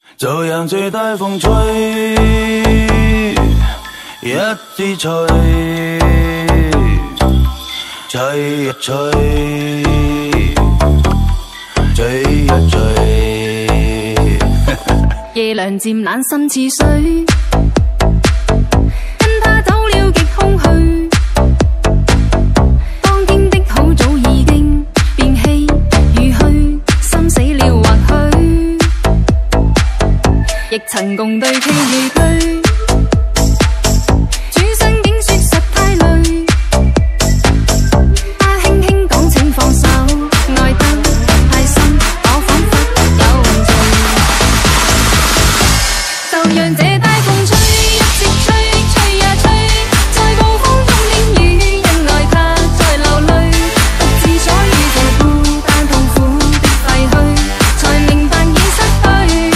就讓這大風吹，一直吹，吹呀吹，吹呀吹。 夜涼漸冷心似水，跟他走了極空虛。當天的好早已經變稀與虛，心死了或許，亦曾共對棋與居。主相竟說實太累，他輕輕講請放手，愛得太深，我彷彿有罪。就讓這大風吹，一直吹，吹呀吹，在暴風中點雨，因愛他在流淚，獨自所以這孤單痛苦的廢墟，才明白已失去。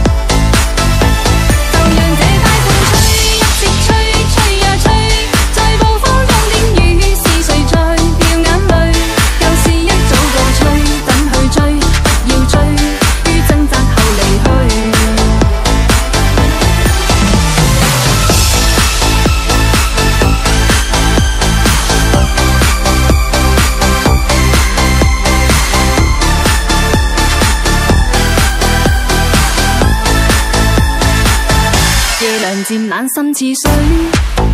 就讓這大風吹，一直吹，吹呀吹，在暴風中點雨，是誰在掉眼淚？舊事一早過去，怎去追？不要追，於掙扎後離去。夜涼漸冷心似水。